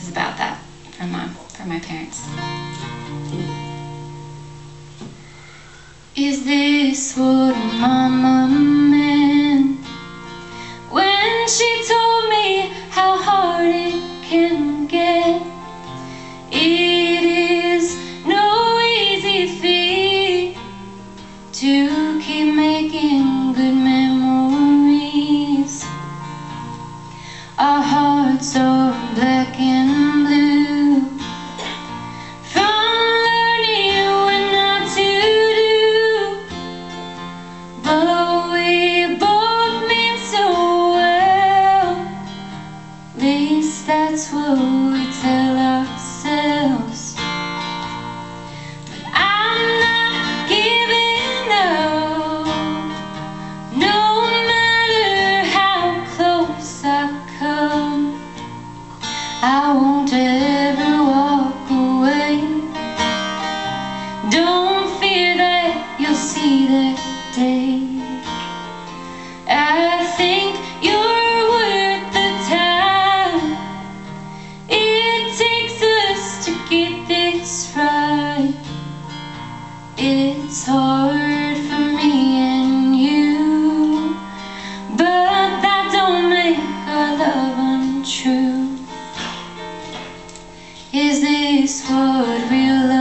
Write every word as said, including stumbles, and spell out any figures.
about that from my, from my parents. Is this what Mama meant when she told me how hard it can get? It is no easy feat to keep making good memories. Our hearts are black and blue from learning what not to do, but we both mean so well. At least that's what we tell ourselves. But I'm not giving up, no matter how close I come. I won't ever walk away. Don't fear that you'll see that day. I think you're worth the time it takes us to get this right. It's hard for me and you, but that don't make our love untrue. Is this what real love